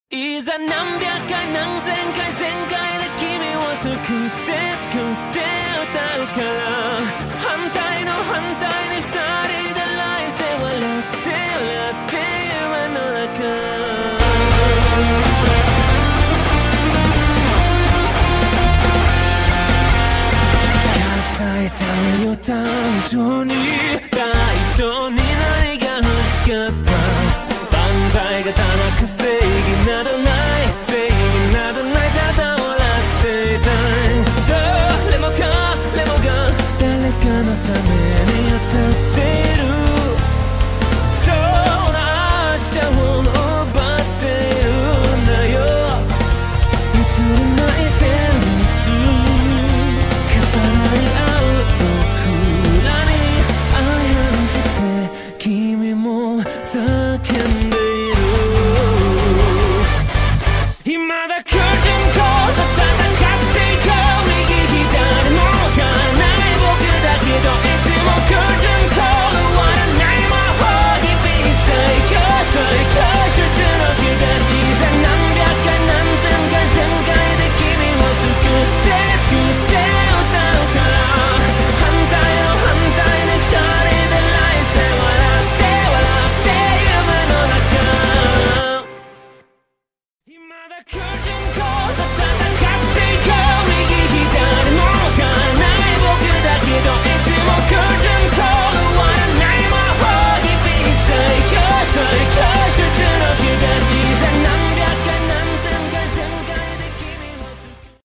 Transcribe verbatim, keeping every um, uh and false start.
いざ何百回何千回千回で君を救って救って歌うから反対の反対に二人で来世笑って笑って夢の中咲いためよ対象